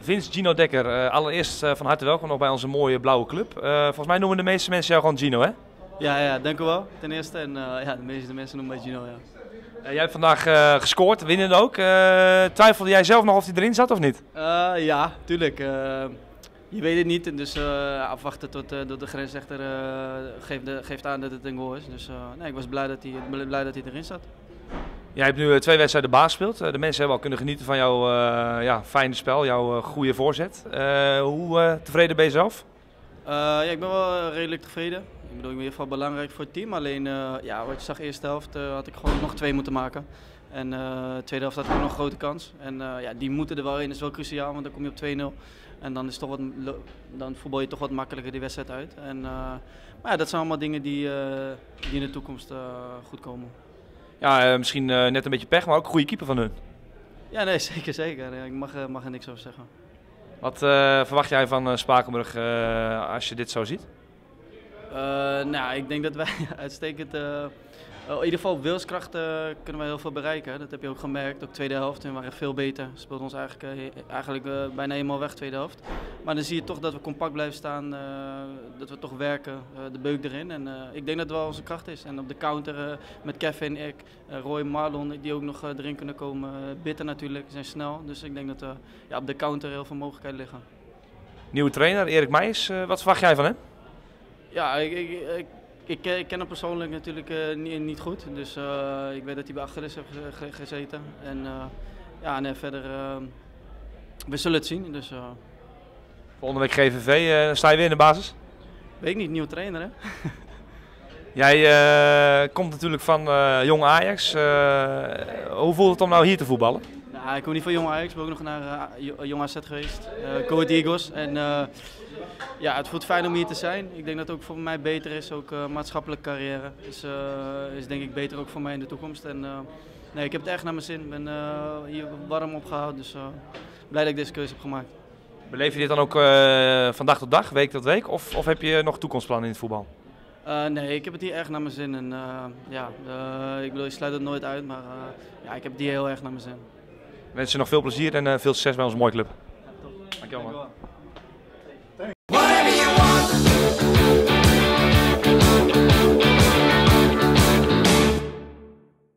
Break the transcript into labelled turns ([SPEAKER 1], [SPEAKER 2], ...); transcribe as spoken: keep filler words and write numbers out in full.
[SPEAKER 1] Vince Gino Dekker, uh, allereerst uh, van harte welkom nog bij onze mooie blauwe club. Uh, volgens mij noemen de meeste mensen jou gewoon Gino, hè?
[SPEAKER 2] Ja, ja, dank u wel ten eerste. En uh, ja, de meeste mensen noemen mij Gino, ja.
[SPEAKER 1] Uh, jij hebt vandaag uh, gescoord, winnen ook. Uh, twijfelde jij zelf nog of hij erin zat of niet?
[SPEAKER 2] Uh, ja, tuurlijk. Uh, je weet het niet, dus uh, afwachten tot, uh, tot de grensrechter uh, geeft, de, geeft aan dat het een goal is. Dus uh, nee, ik was blij dat, hij, blij dat hij erin zat.
[SPEAKER 1] Jij hebt nu twee wedstrijden baas gespeeld. De mensen hebben al kunnen genieten van jouw uh, ja, fijne spel, jouw uh, goede voorzet. Uh, hoe uh, tevreden ben je zelf?
[SPEAKER 2] Uh, ja, ik ben wel redelijk tevreden. Ik bedoel, in ieder geval belangrijk voor het team. Alleen, uh, ja, wat je zag, eerste helft uh, had ik gewoon nog twee moeten maken. En uh, tweede helft had ik ook nog een grote kans. En uh, ja, die moeten er wel in, dat is wel cruciaal, want dan kom je op twee nul. En dan, is toch wat, dan voetbal je toch wat makkelijker die wedstrijd uit. En, uh, maar ja, dat zijn allemaal dingen die, uh, die in de toekomst uh, goed komen.
[SPEAKER 1] Ja, uh, misschien uh, net een beetje pech, maar ook een goede keeper van hun.
[SPEAKER 2] Ja, nee, zeker, zeker. Ik mag, uh, mag er niks over zeggen.
[SPEAKER 1] Wat uh, verwacht jij van uh, Spakenburg uh, als je dit zo ziet?
[SPEAKER 2] Uh, nou, ik denk dat wij uitstekend, uh, in ieder geval op wilskracht uh, kunnen wij heel veel bereiken. Dat heb je ook gemerkt, ook tweede helft. We waren veel beter. We speelden ons eigenlijk, uh, eigenlijk uh, bijna helemaal weg, tweede helft. Maar dan zie je toch dat we compact blijven staan, uh, dat we toch werken, uh, de beuk erin. En uh, ik denk dat het wel onze kracht is. En op de counter uh, met Kevin, ik, uh, Roy, Marlon, die ook nog uh, erin kunnen komen. Uh, Bitter natuurlijk, zijn snel. Dus ik denk dat uh, ja, op de counter heel veel mogelijkheden liggen.
[SPEAKER 1] Nieuwe trainer, Erik Meijers. Uh, wat verwacht jij van hem?
[SPEAKER 2] Ja, ik, ik, ik, ik, ik ken hem persoonlijk natuurlijk uh, niet, niet goed, dus uh, ik weet dat hij bij Achilles heeft gezeten. En uh, ja, nee, verder, uh, we zullen het zien. Dus, uh,
[SPEAKER 1] Volgende week G V V, uh, sta je weer in de basis?
[SPEAKER 2] Weet ik niet, nieuwe trainer hè?
[SPEAKER 1] Jij uh, komt natuurlijk van uh, Jong Ajax. Uh, hoe voelt het om nou hier te voetballen?
[SPEAKER 2] Nou, ik kom niet van Jong Ajax, ik ben ook nog naar uh, Jong A Z geweest, uh, Go Ahead Eagles. En, uh, ja, het voelt fijn om hier te zijn. Ik denk dat het ook voor mij beter is, ook uh, maatschappelijke carrière. Dus uh, is denk ik beter ook voor mij in de toekomst. En, uh, nee, ik heb het echt naar mijn zin. Ik ben uh, hier warm opgehouden, dus uh, blij dat ik deze keuze heb gemaakt.
[SPEAKER 1] Beleef je dit dan ook uh, van dag tot dag, week tot week? Of, of heb je nog toekomstplannen in het voetbal?
[SPEAKER 2] Uh, nee, ik heb het hier erg naar mijn zin. En, uh, ja, uh, ik bedoel, je sluit het nooit uit, maar uh, ja, ik heb het hier heel erg naar mijn zin.
[SPEAKER 1] Ik wens je nog veel plezier en uh, veel succes bij onze mooie club.
[SPEAKER 2] Ja, top.
[SPEAKER 1] Dankjewel, man.